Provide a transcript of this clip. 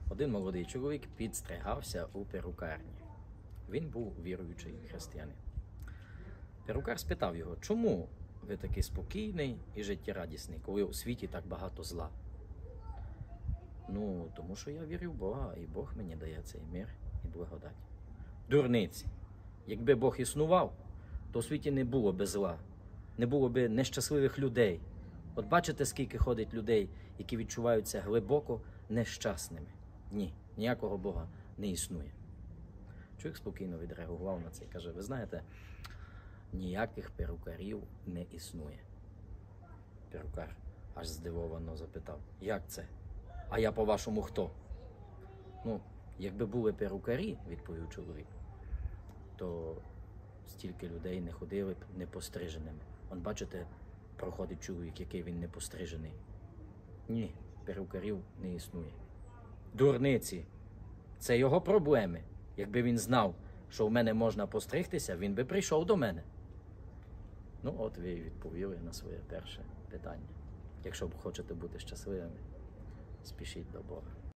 Один молодий чоловік підстригався у перукарні. Він був віруючий християнин. Перукар спитав його, чому ви такий спокійний і життєрадісний, коли у світі так багато зла? Ну, тому що я вірю в Бога, і Бог мені дає цей мир і благодать. Дурниці! Якби Бог існував, то у світі не було би зла, не було би нещасливих людей. От бачите, скільки ходить людей, які відчуваються глибоко нещасними. Ні, ніякого Бога не існує. Чоловік спокійно відреагував на це і каже, ви знаєте, ніяких перукарів не існує. Перукар аж здивовано запитав, як це? А я по-вашому хто? Ну, якби були перукарі, відповів чоловік, то стільки людей не ходили б непостриженими. Он, бачите, проходить чоловік, який він непострижений. Ні, перукарів не існує. Дурниці! Це його проблеми. Якби він знав, що в мене можна постригтися, він би прийшов до мене. Ну, от ви і відповіли на своє перше питання. Якщо хочете бути щасливими, спішіть до Бога.